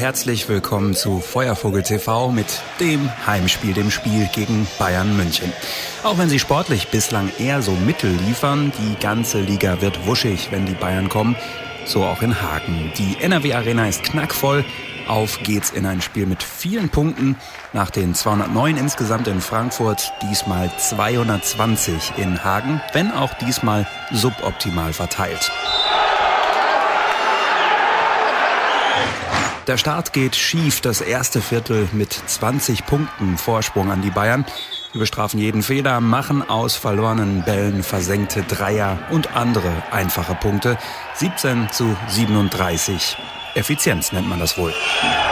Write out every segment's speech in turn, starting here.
herzlich willkommen zu Feuervogel TV mit dem Heimspiel, dem Spiel gegen Bayern München. Auch wenn sie sportlich bislang eher so Mittel liefern, die ganze Liga wird wuschig, wenn die Bayern kommen. So auch in Hagen. Die NRW Arena ist knackvoll. Auf geht's in ein Spiel mit vielen Punkten. Nach den 209 insgesamt in Frankfurt, diesmal 220 in Hagen, wenn auch diesmal suboptimal verteilt. Der Start geht schief, das erste Viertel mit 20 Punkten Vorsprung an die Bayern. Wir bestrafen jeden Fehler, machen aus verlorenen Bällen versenkte Dreier und andere einfache Punkte. 17:37. Effizienz nennt man das wohl.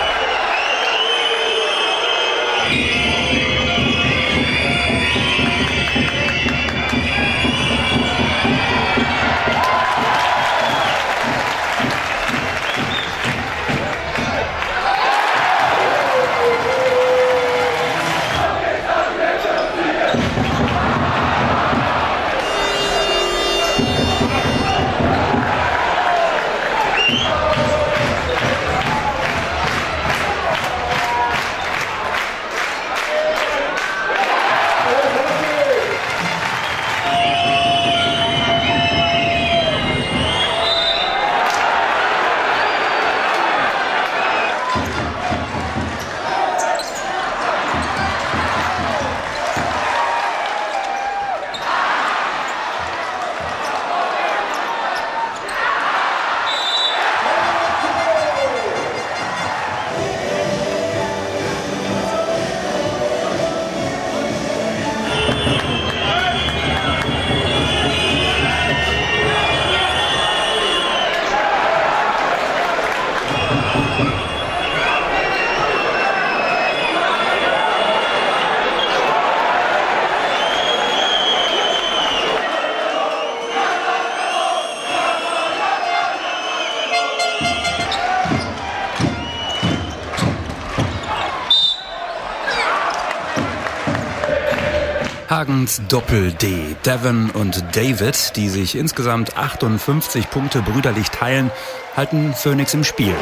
Hagens Doppel-D, Devon und David, die sich insgesamt 58 Punkte brüderlich teilen, halten Phoenix im Spiel.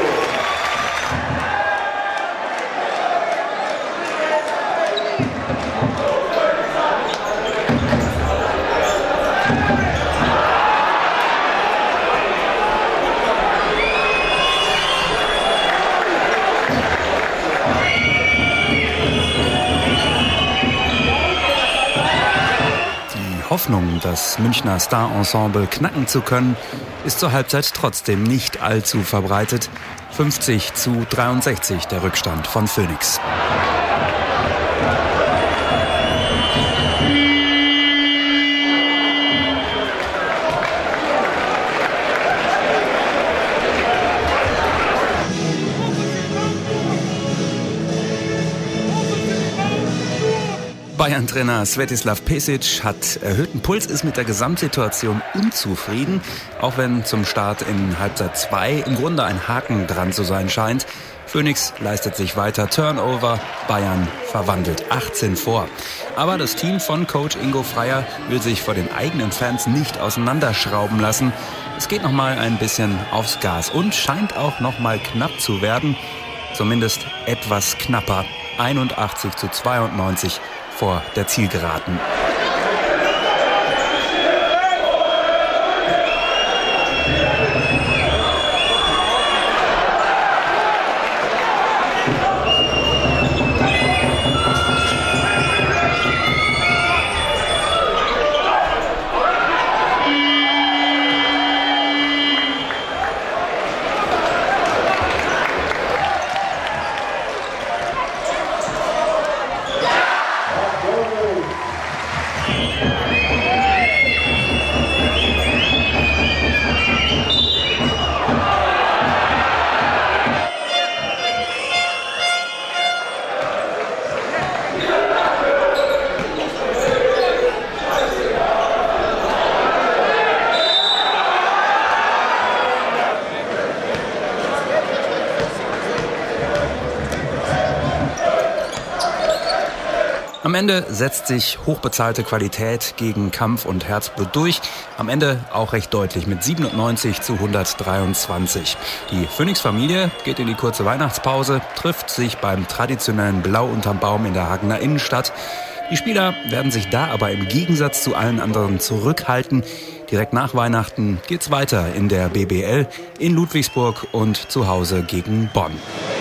Hoffnung, das Münchner Star-Ensemble knacken zu können, ist zur Halbzeit trotzdem nicht allzu verbreitet. 50:63 der Rückstand von Phoenix. Bayern-Trainer Svetislav Pesic hat erhöhten Puls, ist mit der Gesamtsituation unzufrieden, auch wenn zum Start in Halbzeit 2 im Grunde ein Haken dran zu sein scheint. Phoenix leistet sich weiter Turnover, Bayern verwandelt 18 vor. Aber das Team von Coach Ingo Freier will sich vor den eigenen Fans nicht auseinanderschrauben lassen. Es geht nochmal ein bisschen aufs Gas und scheint auch nochmal knapp zu werden, zumindest etwas knapper, 81:92. Vor der Zielgeraden. Am Ende setzt sich hochbezahlte Qualität gegen Kampf und Herzblut durch. Am Ende auch recht deutlich mit 97:123. Die Phoenix-Familie geht in die kurze Weihnachtspause, trifft sich beim traditionellen Blau unterm Baum in der Hagener Innenstadt. Die Spieler werden sich da aber im Gegensatz zu allen anderen zurückhalten. Direkt nach Weihnachten geht's weiter in der BBL in Ludwigsburg und zu Hause gegen Bonn.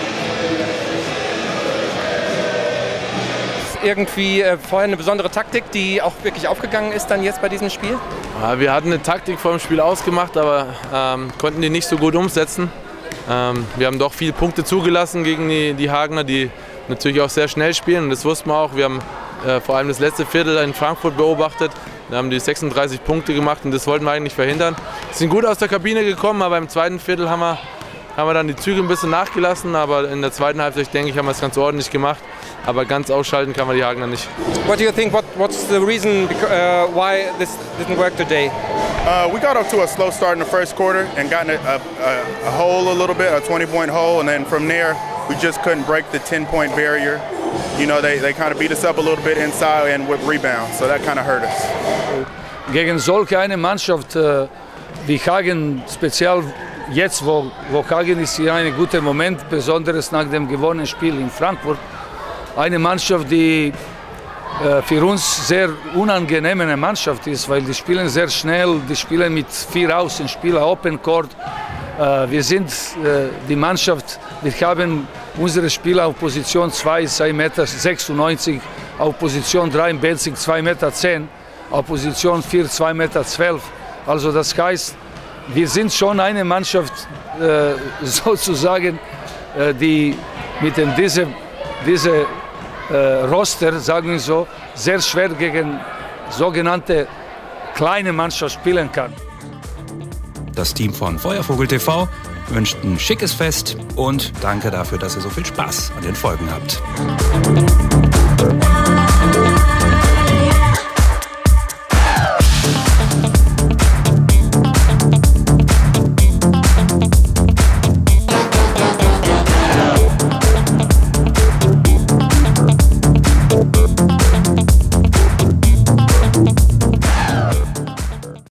Irgendwie vorher eine besondere Taktik, die auch wirklich aufgegangen ist dann jetzt bei diesem Spiel? Ja, wir hatten eine Taktik vor dem Spiel ausgemacht, aber konnten die nicht so gut umsetzen. Wir haben doch viele Punkte zugelassen gegen die Hagener, die natürlich auch sehr schnell spielen. Und das wussten wir auch. Wir haben vor allem das letzte Viertel in Frankfurt beobachtet. Da haben die 36 Punkte gemacht und das wollten wir eigentlich verhindern. Wir sind gut aus der Kabine gekommen, aber im zweiten Viertel haben wir dann die Züge ein bisschen nachgelassen. Aber in der zweiten Halbzeit, denke ich, haben wir es ganz ordentlich gemacht. Aber ganz ausschalten kann man die Hagener nicht. What do you think? What's the reason why this didn't work today? We got off to a slow start in the first quarter and got a hole a little bit, a 20-point hole, and then from there we just couldn't break the 10-point barrier. You know, they kind of beat us up a little bit inside and with rebounds, so that kind of hurt us. Gegen solch eine Mannschaft wie Hagen, speziell jetzt, wo Hagen ist hier ein guter Moment, besonders nach dem gewonnenen Spiel in Frankfurt. Eine Mannschaft, die für uns sehr unangenehme Mannschaft ist, weil die spielen sehr schnell, die spielen mit 4 Außenspieler, Open Court. Wir sind die Mannschaft, wir haben unsere Spieler auf Position 2, 2,96 Meter, auf Position 3 in Belzig 2,10 Meter, auf Position 4 2,12 Meter. Also das heißt, wir sind schon eine Mannschaft sozusagen, die mit diese Roster, sagen wir so, sehr schwer gegen sogenannte kleine Mannschaft spielen kann. Das Team von Feuervogel TV wünscht ein schickes Fest und danke dafür, dass ihr so viel Spaß an den Folgen habt.